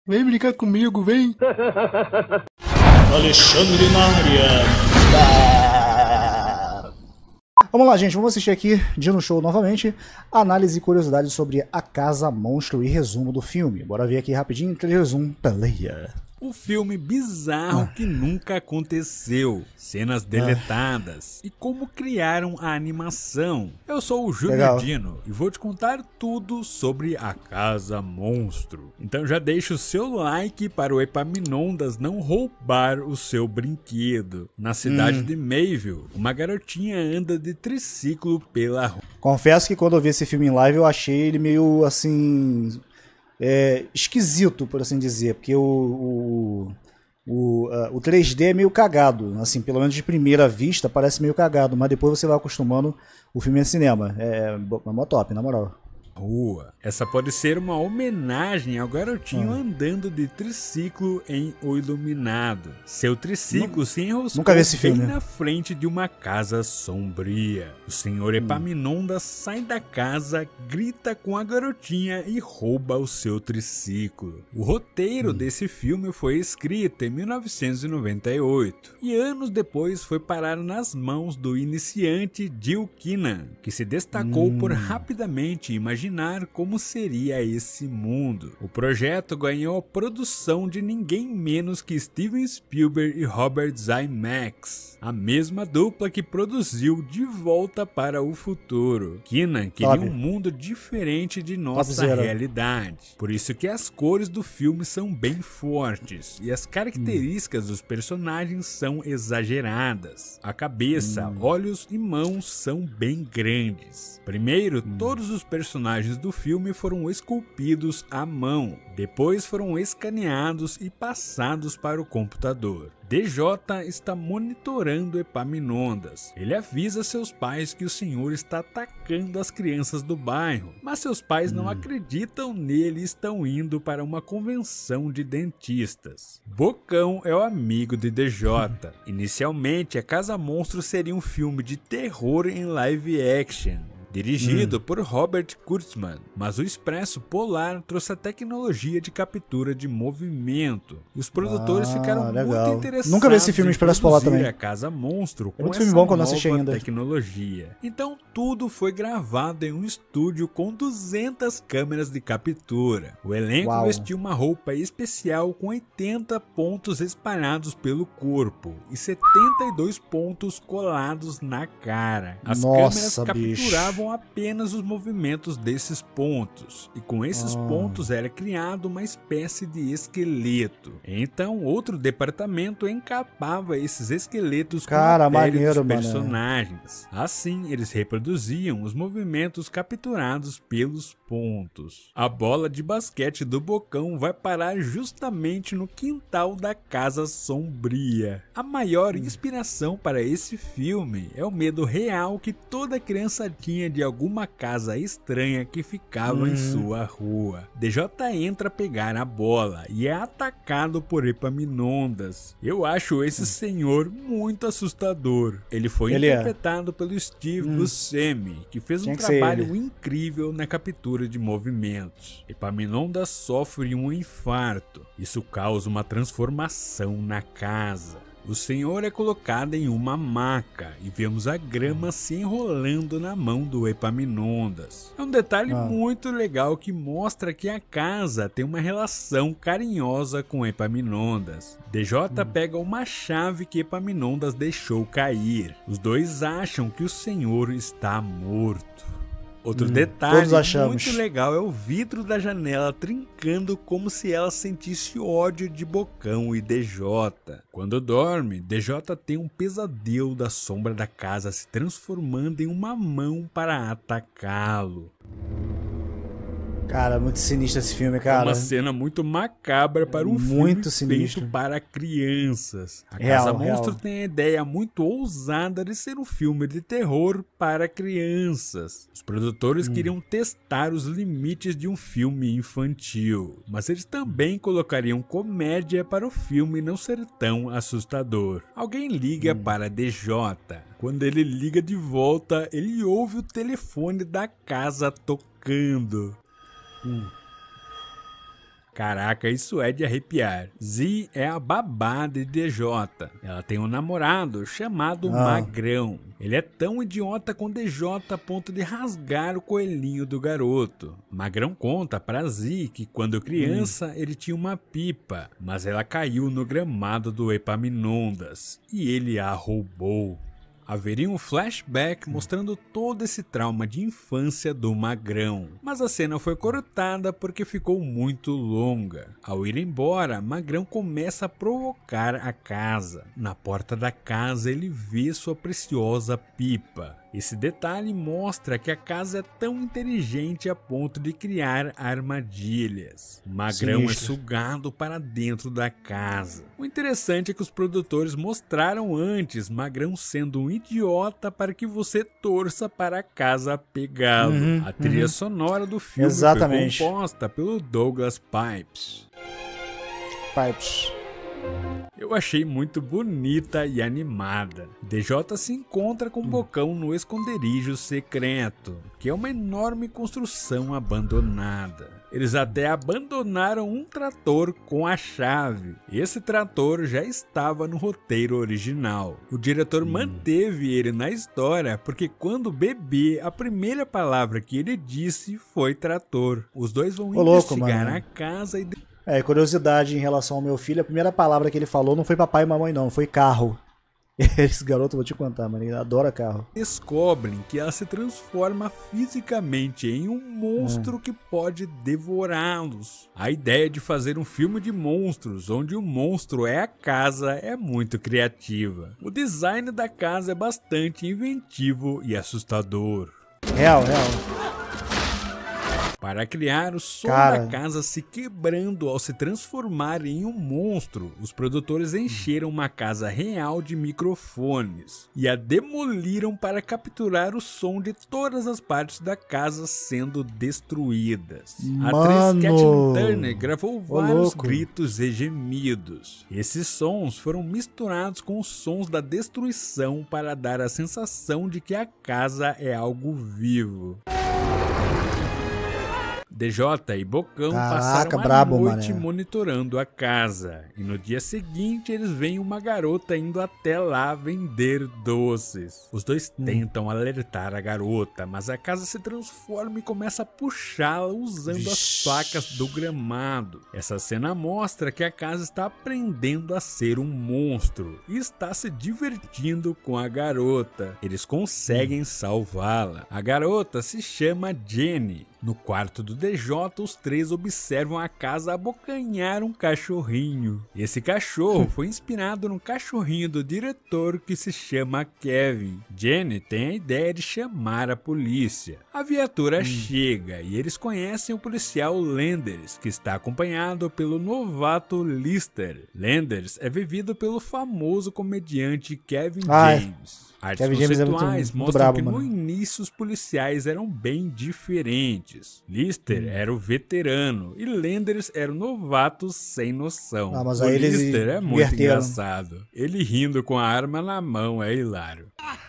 Vem brincar comigo, vem. Alexandre Maria. Vamos lá, gente, vamos assistir aqui, Dino Show novamente, análise e curiosidades sobre A Casa Monstro e resumo do filme. Bora ver aqui rapidinho, 3-2-1, peleia. O filme bizarro que nunca aconteceu, cenas deletadas e como criaram a animação. Eu sou o Júnior Dino e vou te contar tudo sobre A Casa Monstro. Então já deixa o seu like para o Epaminondas não roubar o seu brinquedo. Na cidade de Mayville, uma garotinha anda de triciclo pela rua. Confesso que quando eu vi esse filme em live eu achei ele meio assim... esquisito, por assim dizer, porque o 3D é meio cagado, assim, pelo menos de primeira vista parece meio cagado, mas depois você vai acostumando, o filme é cinema, é mó top, na moral. Rua. Essa pode ser uma homenagem ao garotinho andando de triciclo em O Iluminado. Seu triciclo se enroscou bem na frente de uma casa sombria. O senhor Epaminondas sai da casa, grita com a garotinha e rouba o seu triciclo. O roteiro desse filme foi escrito em 1998 e anos depois foi parar nas mãos do iniciante Jill Keenan, que se destacou por rapidamente imaginar como seria esse mundo. O projeto ganhou a produção de ninguém menos que Steven Spielberg e Robert Zemeckis, a mesma dupla que produziu De Volta para o Futuro. Keenan queria um mundo diferente de nossa realidade, por isso que as cores do filme são bem fortes e as características dos personagens são exageradas. A cabeça, olhos e mãos são bem grandes. Primeiro, todos os personagens do filme foram esculpidos à mão, depois foram escaneados e passados para o computador. DJ está monitorando Epaminondas. Ele avisa seus pais que o senhor está atacando as crianças do bairro, mas seus pais não acreditam nele e estão indo para uma convenção de dentistas. Bocão é o amigo de DJ. Inicialmente, A Casa Monstro seria um filme de terror em live action, dirigido por Robert Kurtzman, mas o Expresso Polar trouxe a tecnologia de captura de movimento. E os produtores ficaram muito interessados. Nunca vi esse filme Expresso Polar também. A Casa Monstro com essa nova tecnologia. Então tudo foi gravado em um estúdio com 200 câmeras de captura. O elenco vestiu uma roupa especial com 80 pontos espalhados pelo corpo e 72 pontos colados na cara. As câmeras capturavam apenas os movimentos desses pontos, e com esses pontos era criado uma espécie de esqueleto. Então outro departamento encapava esses esqueletos com a pele dos personagens. Assim eles reproduziam os movimentos capturados pelos pontos. A bola de basquete do Bocão vai parar justamente no quintal da Casa Sombria. A maior inspiração para esse filme é o medo real que toda criança tinha de alguma casa estranha que ficava em sua rua. DJ entra a pegar a bola e é atacado por Epaminondas. Eu acho esse senhor muito assustador. Ele foi interpretado pelo Steve Buscemi, que fez um trabalho incrível na captura de movimentos. Epaminondas sofre um infarto. Isso causa uma transformação na casa. O senhor é colocado em uma maca e vemos a grama se enrolando na mão do Epaminondas. É um detalhe muito legal que mostra que a casa tem uma relação carinhosa com Epaminondas. DJ pega uma chave que Epaminondas deixou cair. Os dois acham que o senhor está morto. Outro detalhe muito legal é o vidro da janela trincando como se ela sentisse ódio de Bocão e DJ. Quando dorme, DJ tem um pesadelo da sombra da casa se transformando em uma mão para atacá-lo. Cara, muito sinistro esse filme, cara. É uma cena muito macabra para um filme feito para crianças. A Casa Monstro tem a ideia muito ousada de ser um filme de terror para crianças. Os produtores queriam testar os limites de um filme infantil, mas eles também colocariam comédia para o filme não ser tão assustador. Alguém liga para DJ. Quando ele liga de volta, ele ouve o telefone da casa tocando. Caraca, isso é de arrepiar. Z é a babá de DJ. Ela tem um namorado chamado Magrão. Ele é tão idiota com DJ a ponto de rasgar o coelhinho do garoto. Magrão conta pra Z que quando criança ele tinha uma pipa, mas ela caiu no gramado do Epaminondas e ele a roubou. Haveria um flashback mostrando todo esse trauma de infância do Magrão, mas a cena foi cortada porque ficou muito longa. Ao ir embora, Magrão começa a provocar a casa. Na porta da casa ele vê sua preciosa pipa. Esse detalhe mostra que a casa é tão inteligente a ponto de criar armadilhas. Magrão é sugado para dentro da casa. O interessante é que os produtores mostraram antes Magrão sendo um idiota para que você torça para a casa pegá-lo. A trilha sonora do filme foi composta pelo Douglas Pipes. Eu achei muito bonita e animada. DJ se encontra com Bocão no esconderijo secreto, que é uma enorme construção abandonada. Eles até abandonaram um trator com a chave. Esse trator já estava no roteiro original. O diretor manteve ele na história porque quando bebê, a primeira palavra que ele disse foi trator. Os dois vão investigar a casa e... curiosidade em relação ao meu filho, a primeira palavra que ele falou não foi papai e mamãe não, foi carro. Esse garoto, vou te contar, mano, ele adora carro. Descobrem que ela se transforma fisicamente em um monstro que pode devorá-los. A ideia de fazer um filme de monstros, onde o monstro é a casa, é muito criativa. O design da casa é bastante inventivo e assustador. Real. Para criar o som da casa se quebrando ao se transformar em um monstro, os produtores encheram uma casa real de microfones e a demoliram para capturar o som de todas as partes da casa sendo destruídas. A atriz Kathleen Turner gravou vários gritos e gemidos. Esses sons foram misturados com os sons da destruição para dar a sensação de que a casa é algo vivo. DJ e Bocão passaram a noite monitorando a casa, e no dia seguinte eles veem uma garota indo até lá vender doces. Os dois tentam alertar a garota, mas a casa se transforma e começa a puxá-la usando as facas do gramado. Essa cena mostra que a casa está aprendendo a ser um monstro e está se divertindo com a garota. Eles conseguem salvá-la. A garota se chama Jenny. No quarto do DJ, os três observam a casa abocanhar um cachorrinho. Esse cachorro foi inspirado no cachorrinho do diretor que se chama Kevin. Jenny tem a ideia de chamar a polícia. A viatura chega e eles conhecem o policial Landers, que está acompanhado pelo novato Lister. Landers é vivido pelo famoso comediante Kevin James. Artes conceituais mostram que no início os policiais eram bem diferentes. Lister era o veterano e Landers era o novato sem noção. Mas o aí Lister é muito engraçado. Ele rindo com a arma na mão é hilário.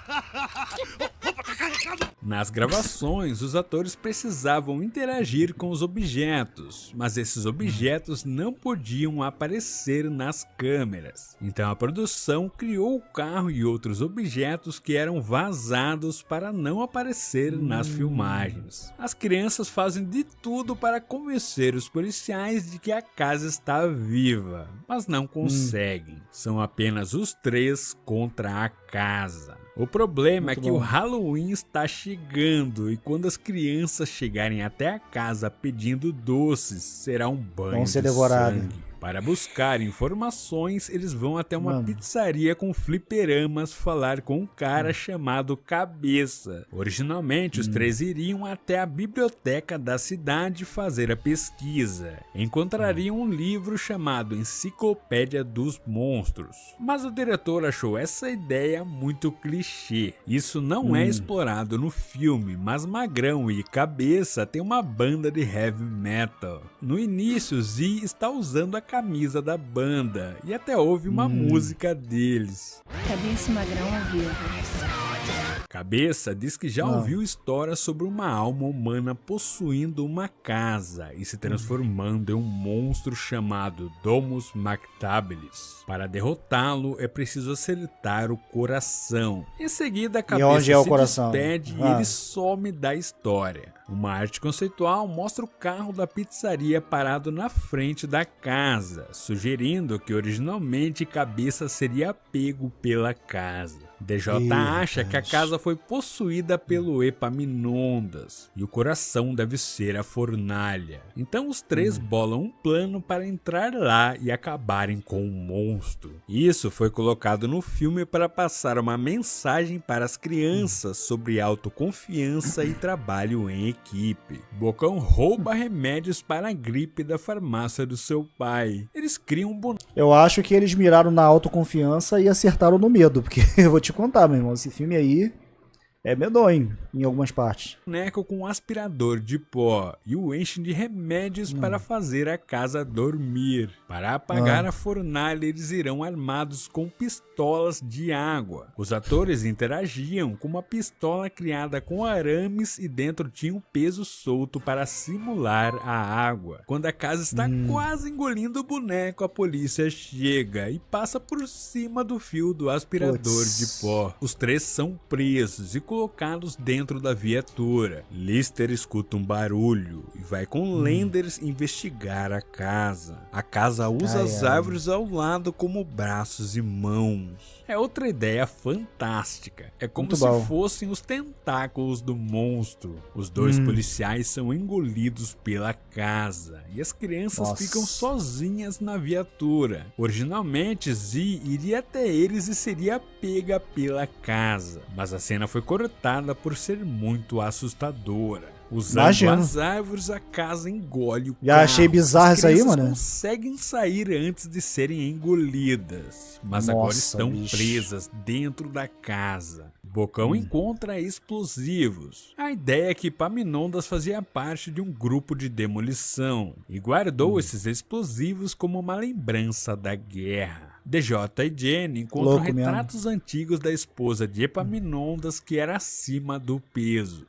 Nas gravações, os atores precisavam interagir com os objetos, mas esses objetos não podiam aparecer nas câmeras. Então a produção criou o carro e outros objetos que eram vazados para não aparecer nas filmagens. As crianças fazem de tudo para convencer os policiais de que a casa está viva, mas não conseguem. São apenas os três contra a casa. O problema é que o Halloween está chegando e quando as crianças chegarem até a casa pedindo doces, será um banho de sangue. Para buscar informações, eles vão até uma pizzaria com fliperamas falar com um cara chamado Cabeça. Originalmente, os três iriam até a biblioteca da cidade fazer a pesquisa. Encontrariam um livro chamado Enciclopédia dos Monstros. Mas o diretor achou essa ideia muito clichê. Isso não é explorado no filme, mas Magrão e Cabeça têm uma banda de heavy metal. No início, Z está usando a camisa da banda e até houve uma música deles. Cabeça e Magrão ao vivo. Cabeça diz que já ouviu histórias sobre uma alma humana possuindo uma casa e se transformando em um monstro chamado Domus Mactabilis. Para derrotá-lo é preciso acertar o coração. Em seguida, a Cabeça se despede e ele some da história. Uma arte conceitual mostra o carro da pizzaria parado na frente da casa, sugerindo que originalmente Cabeça seria pego pela casa. DJ acha que a casa foi possuída pelo Epaminondas e o coração deve ser a fornalha. Então os três bolam um plano para entrar lá e acabarem com o monstro. Isso foi colocado no filme para passar uma mensagem para as crianças sobre autoconfiança e trabalho em equipe. Bocão rouba remédios para a gripe da farmácia do seu pai. Eles criam um boneco. Eu acho que eles miraram na autoconfiança e acertaram no medo, porque eu vou te contar, meu irmão, esse filme aí é medonho em algumas partes. Boneco com um aspirador de pó e o enchem de remédios para fazer a casa dormir. Para apagar a fornalha, eles irão armados com pistolas de água. Os atores interagiam com uma pistola criada com arames e dentro tinha um peso solto para simular a água. Quando a casa está quase engolindo o boneco, a polícia chega e passa por cima do fio do aspirador de pó. Os três são presos e colocados dentro da viatura. Lister escuta um barulho e vai com Landers investigar a casa. A casa usa as árvores ao lado como braços e mãos. É outra ideia fantástica. É como se fossem os tentáculos do monstro. Os dois policiais são engolidos pela casa e as crianças ficam sozinhas na viatura. Originalmente, Zee iria até eles e seria pega pela casa, mas a cena foi cortada por ser muito assustadora. Usando as árvores, a casa engole o carro. Já achei bizarro isso aí, mano. Conseguem sair antes de serem engolidas, mas agora estão presas dentro da casa. Bocão encontra explosivos. A ideia é que Epaminondas fazia parte de um grupo de demolição e guardou esses explosivos como uma lembrança da guerra. DJ e Jenny encontram retratos antigos da esposa de Epaminondas que era acima do peso.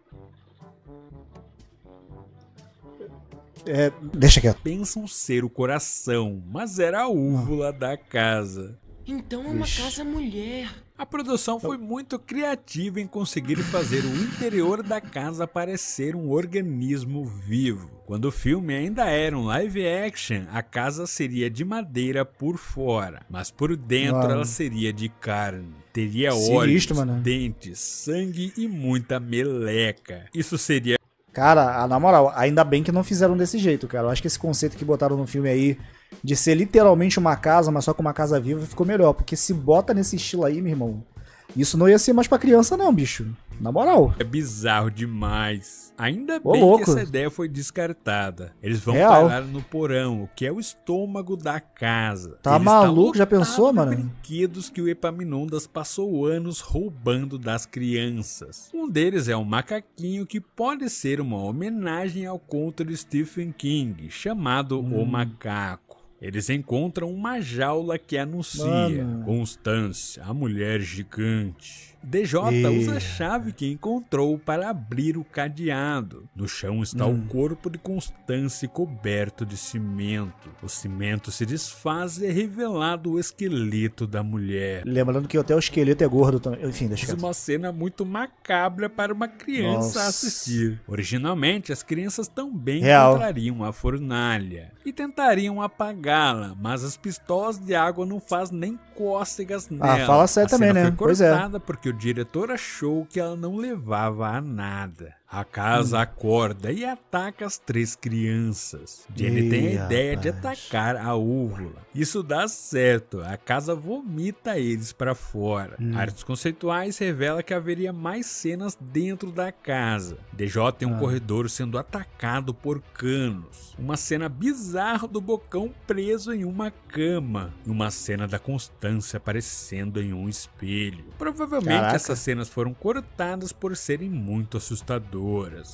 Deixa quieto. Pensam ser o coração, mas era a úvula da casa. Então é uma casa mulher. A produção foi muito criativa em conseguir fazer o interior da casa parecer um organismo vivo. Quando o filme ainda era um live action, a casa seria de madeira por fora, mas por dentro ela seria de carne. Teria olhos, dentes, sangue e muita meleca. Isso seria... Cara, na moral, ainda bem que não fizeram desse jeito, cara. Eu acho que esse conceito que botaram no filme aí, de ser literalmente uma casa, mas só com uma casa viva, ficou melhor. Porque se bota nesse estilo aí, meu irmão, isso não ia ser mais pra criança não, bicho. Na moral. É bizarro demais. Ainda bem que essa ideia foi descartada. Eles vão parar no porão, o que é o estômago da casa. Tá maluco? Já pensou, mano? Brinquedos que o Epaminondas passou anos roubando das crianças. Um deles é um macaquinho que pode ser uma homenagem ao conto de Stephen King, chamado O Macaco. Eles encontram uma jaula que anuncia Constância, a mulher gigante. DJ usa a chave que encontrou para abrir o cadeado. No chão está o corpo de Constância coberto de cimento. O cimento se desfaz e é revelado o esqueleto da mulher. Lembrando que até o esqueleto é gordo também. Enfim, deixa eu... Uma cena muito macabra para uma criança assistir. Originalmente, as crianças também encontrariam a fornalha e tentariam apagá-la, mas as pistolas de água não fazem nem cócegas nela. Fala sério também, né? Foi cortada porque o diretor achou que ela não levava a nada. A casa acorda e ataca as três crianças. Jenny tem a ideia de atacar a úvula. Isso dá certo. A casa vomita eles para fora. Artes conceituais revela que haveria mais cenas dentro da casa. DJ tem um corredor sendo atacado por canos. Uma cena bizarra do Bocão preso em uma cama. E uma cena da Constância aparecendo em um espelho. Provavelmente essas cenas foram cortadas por serem muito assustadoras.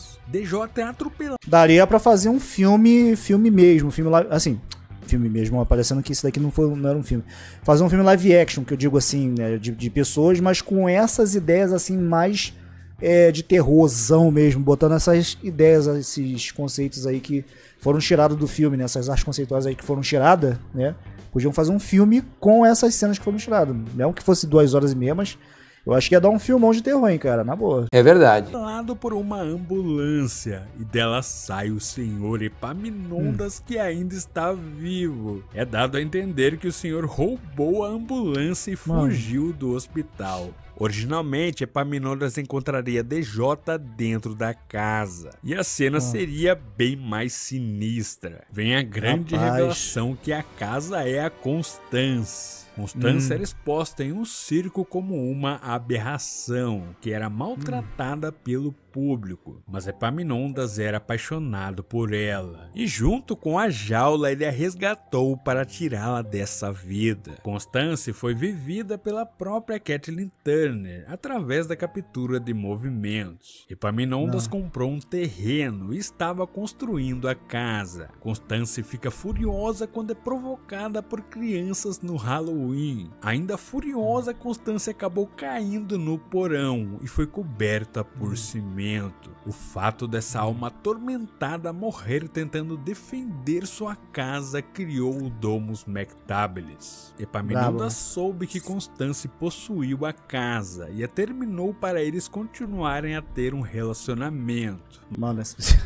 DJ é atropelado. Daria pra fazer um filme mesmo, filme mesmo, parecendo que isso daqui não era um filme. Fazer um filme live action, que eu digo assim, né, de pessoas, mas com essas ideias assim mais de terrorzão mesmo, botando essas ideias, esses conceitos aí que foram tirados do filme, né? Essas artes conceituais aí que foram tiradas, né? Podiam fazer um filme com essas cenas que foram tiradas. Não que fosse 2h30, mas eu acho que ia dar um filmão de terror, hein, cara, na boa. É verdade. Lado por uma ambulância e dela sai o senhor Epaminondas que ainda está vivo. É dado a entender que o senhor roubou a ambulância e fugiu do hospital. Originalmente, Epaminondas encontraria DJ dentro da casa. E a cena seria bem mais sinistra. Vem a grande revelação que a casa é a Constance. Constance era exposta em um circo como uma aberração, que era maltratada pelo público, mas Epaminondas era apaixonado por ela, e junto com a jaula ele a resgatou para tirá-la dessa vida. Constance foi vivida pela própria Kathleen Turner, através da captura de movimentos. Epaminondas comprou um terreno e estava construindo a casa. Constance fica furiosa quando é provocada por crianças no Halloween. Ainda furiosa, Constance acabou caindo no porão e foi coberta por cimento. O fato dessa alma atormentada morrer tentando defender sua casa criou o Domus Mactabilis. Epaminondas soube que Constance possuiu a casa e a terminou para eles continuarem a ter um relacionamento. Mano,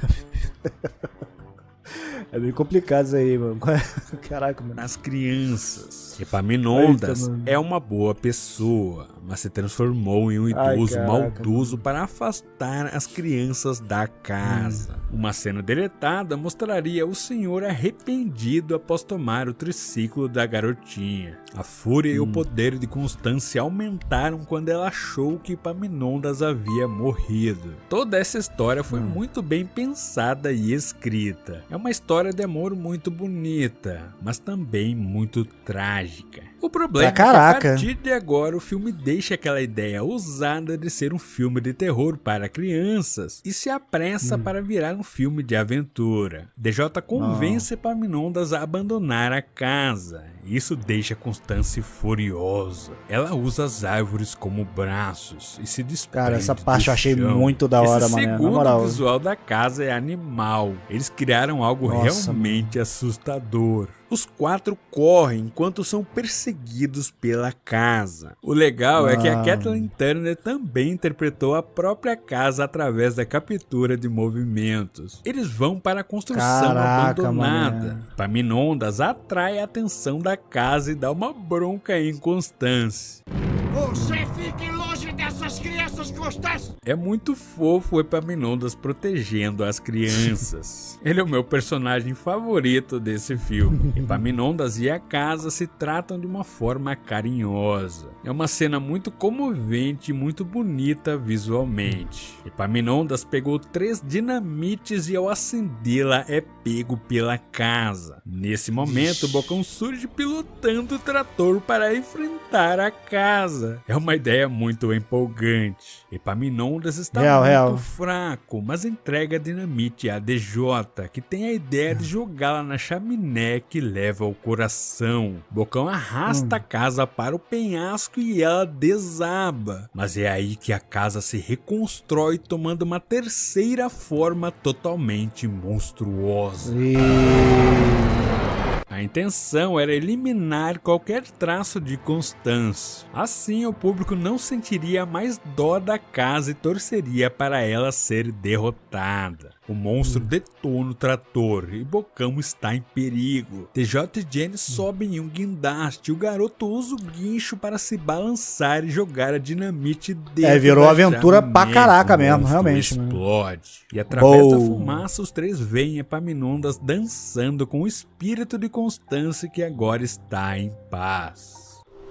é bem complicado isso aí, mano. Caraca, mano. As crianças. Epaminondas é uma boa pessoa, mas se transformou em um idoso maldoso para afastar as crianças da casa. Uma cena deletada mostraria o senhor arrependido após tomar o triciclo da garotinha. A fúria e o poder de Constance aumentaram quando ela achou que Epaminondas havia morrido. Toda essa história foi muito bem pensada e escrita. É uma história de amor muito bonita, mas também muito trágica. O problema é que a partir de agora o filme deixa aquela ideia ousada de ser um filme de terror para crianças e se apressa para virar um filme de aventura. DJ convence Epaminondas a abandonar a casa. Isso deixa Constance furiosa. Ela usa as árvores como braços e se desprende. Cara, essa parte eu achei muito da hora, mano. Na moral, o visual da casa é animal. Eles criaram algo realmente assustador. Os quatro correm enquanto são perseguidos pela casa. O legal é que a Kathleen Turner também interpretou a própria casa através da captura de movimentos. Eles vão para a construção abandonada. Epaminondas atrai a atenção da casa e dá uma bronca em Constance. Você fique longe dessas crianças, Constance! É muito fofo o Epaminondas protegendo as crianças. Ele é o meu personagem favorito desse filme. Epaminondas e a casa se tratam de uma forma carinhosa. É uma cena muito comovente e muito bonita visualmente. Epaminondas pegou 3 dinamites e ao acendê-la é pego pela casa. Nesse momento, o Bocão surge pilotando o trator para enfrentar a casa. É uma ideia muito empolgante. Epaminondas está muito fraco, mas entrega a dinamite a DJ, que tem a ideia de jogá-la na chaminé que leva ao coração. Bocão arrasta a casa para o penhasco e ela desaba. Mas é aí que a casa se reconstrói, tomando uma terceira forma totalmente monstruosa. A intenção era eliminar qualquer traço de Constance. Assim, o público não sentiria mais dó da casa e torceria para ela ser derrotada. O monstro detona o trator e Bocão está em perigo. TJ e Jenny sobem em um guindaste e o garoto usa o guincho para se balançar e jogar a dinamite dentro virou da aventura chaminé. pra caraca O mesmo, monstro realmente. explode. E através da fumaça, os 3 veem Epaminondas dançando com o espírito de Constance que agora está em paz.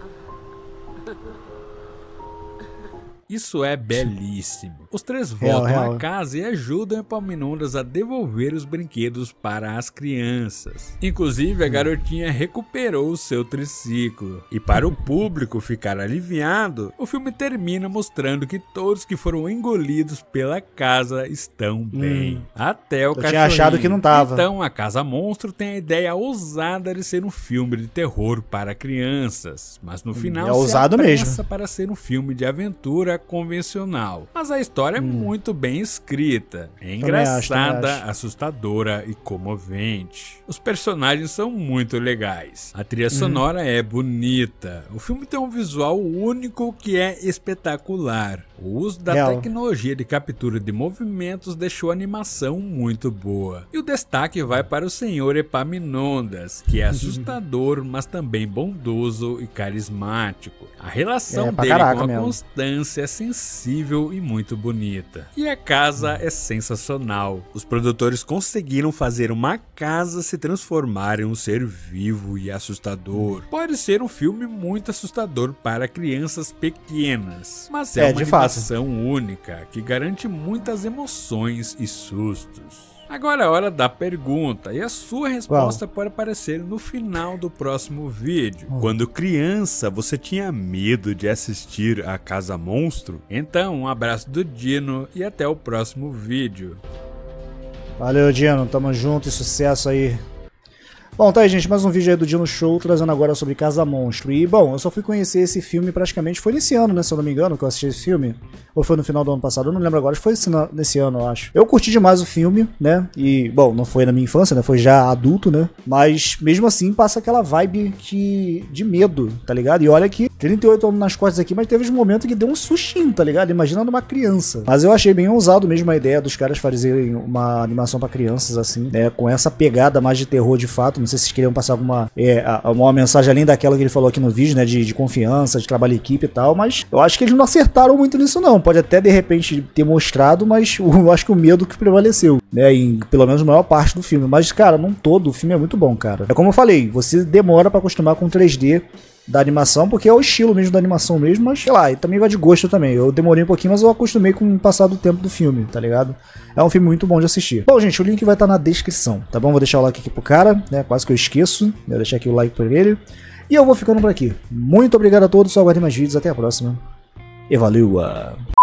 Isso é belíssimo. Os 3 voltam à casa e ajudam Epaminondas a devolver os brinquedos para as crianças. Inclusive, a garotinha recuperou o seu triciclo. E para o público ficar aliviado, o filme termina mostrando que todos que foram engolidos pela casa estão bem. Até o cachorrinho. Tinha achado que não tava. Então, a Casa Monstro tem a ideia ousada de ser um filme de terror para crianças. Mas no final, é ousado mesmo para ser um filme de aventura convencional, mas a história é muito bem escrita, é engraçada, assustadora e comovente. Os personagens são muito legais, a trilha sonora é bonita, o filme tem um visual único que é espetacular. O uso da tecnologia de captura de movimentos deixou a animação muito boa. E o destaque vai para o Sr. Epaminondas, que é assustador, mas também bondoso e carismático. A relação dele com a Constância é sensível e muito bonita. E a casa é sensacional. Os produtores conseguiram fazer uma casa se transformar em um ser vivo e assustador. Pode ser um filme muito assustador para crianças pequenas, mas é uma animação única que garante muitas emoções e sustos. Agora é a hora da pergunta, e a sua resposta pode aparecer no final do próximo vídeo. Quando criança, você tinha medo de assistir a Casa Monstro? Então, um abraço do Dino e até o próximo vídeo. Valeu, Dino, tamo junto e sucesso aí. Bom, tá aí, gente, mais um vídeo aí do Dino Show, trazendo agora sobre Casa Monstro. E, bom, eu só fui conhecer esse filme praticamente, foi nesse ano, né, se eu não me engano, que eu assisti esse filme. Ou foi no final do ano passado, eu não lembro agora, foi nesse ano, eu acho. Eu curti demais o filme, né, e, bom, não foi na minha infância, né, foi já adulto, né, mas mesmo assim passa aquela vibe de medo, tá ligado? E olha que 38 anos nas costas aqui, mas teve um momento que deu um sustinho, tá ligado? Imagina numa criança. Mas eu achei bem ousado mesmo a ideia dos caras fazerem uma animação pra crianças, assim, né, com essa pegada mais de terror de fato. Não sei se vocês queriam passar alguma uma mensagem além daquela que ele falou aqui no vídeo, né, de confiança, de trabalho em equipe e tal, mas eu acho que eles não acertaram muito nisso não. Pode até de repente ter mostrado, mas eu acho que o medo que prevaleceu, né, em pelo menos a maior parte do filme. Mas, cara, num todo, o filme é muito bom, cara. É como eu falei, você demora pra acostumar com 3D da animação, porque é o estilo mesmo da animação mesmo, mas sei lá, e também vai de gosto também. Eu demorei um pouquinho, mas eu acostumei com o passar do tempo do filme, tá ligado? É um filme muito bom de assistir. Bom, gente, o link vai estar na descrição, tá bom? Vou deixar o like aqui pro cara, né? Quase que eu esqueço. Vou deixar aqui o like pra ele. E eu vou ficando por aqui. Muito obrigado a todos, só aguardem mais vídeos, até a próxima. E valeu!